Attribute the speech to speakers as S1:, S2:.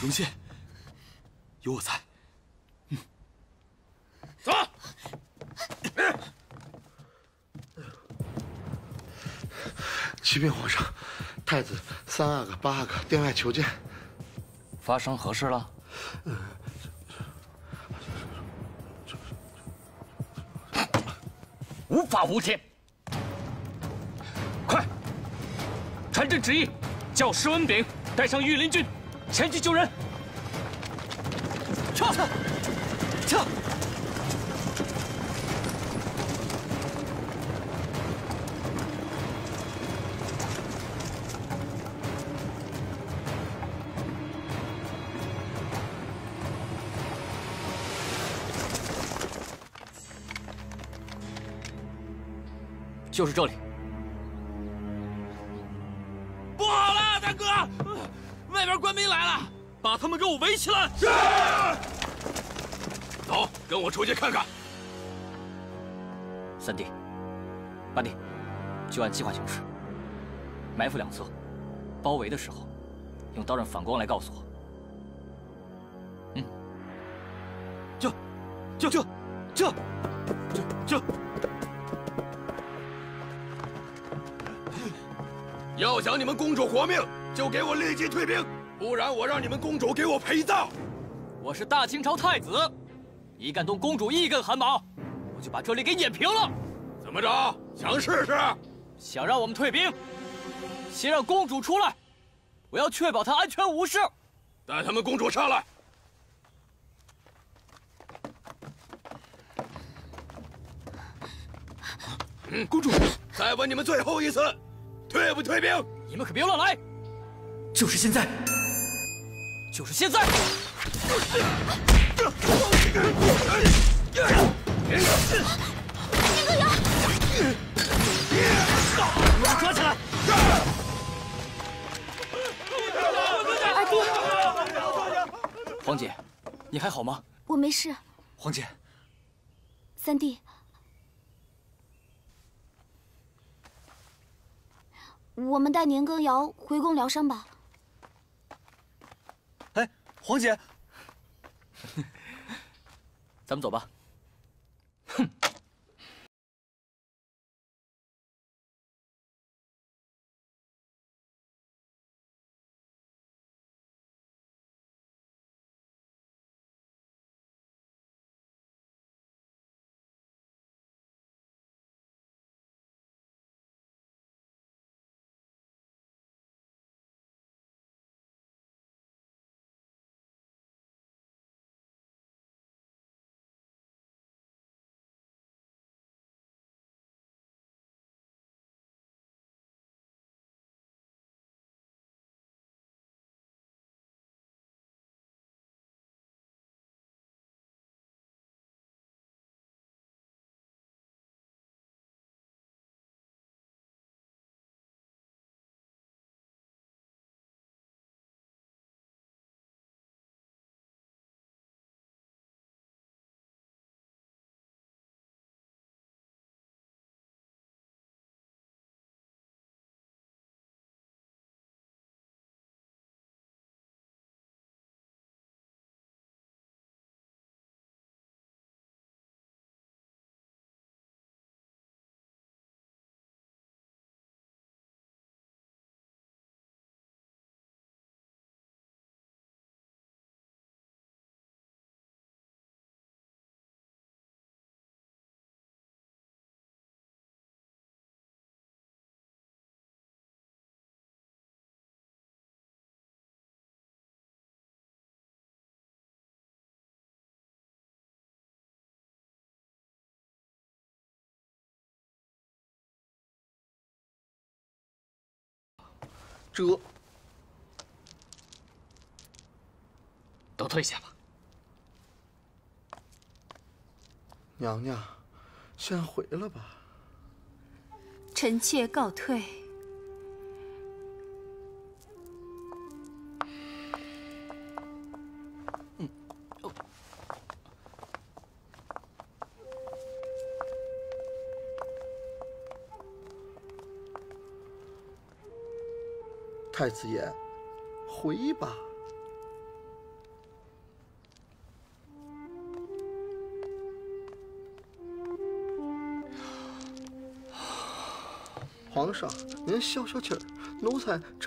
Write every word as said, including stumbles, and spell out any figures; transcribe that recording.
S1: 容县，有我在。嗯，
S2: 走。
S3: 启禀皇上，太子三阿哥、八阿哥殿外求见。
S4: 发生何事了？
S3: 嗯。
S4: 无法无天！快，传朕旨意，叫施文炳带上御林军前去救人。撤！撤！就是这里。
S1: 不好了，大哥，外边官兵来了，把他们给我围起来！
S2: 是。走，跟我出去看看。
S4: 三弟、八弟，就按计划行事。埋伏两侧，包围的时候，用刀刃反光来告诉我。嗯。
S1: 这，这，这，这，这，这。
S2: 要想你们公主活命，就给我立即退兵，不然我让你们公主给我陪葬。
S4: 我是大清朝太子，一敢动公主一根汗毛，我就把这里给碾平了。
S2: 怎么着？想试试？
S4: 想让我们退兵？先让公主出来，我要确保她安全无事。
S2: 带他们公主上来。嗯，公主，再问你们最后一次。 退不退兵？
S4: 你们可别乱来！就是现在，就是现在！
S5: 金阁阳，
S4: 把他抓起来！
S5: 二弟，
S4: 皇姐，你还好吗？
S5: 我没事。
S4: 皇姐，
S5: 三弟。 我们带年羹尧回宫疗伤吧。
S4: 哎，皇姐，咱们走吧。哼。
S3: 这，
S4: 都退下吧。
S3: 娘娘，先回了吧。
S6: 臣妾告退。
S4: 嗯，哦。
S3: 太子爷，回吧。 皇上，您消消气儿，奴才。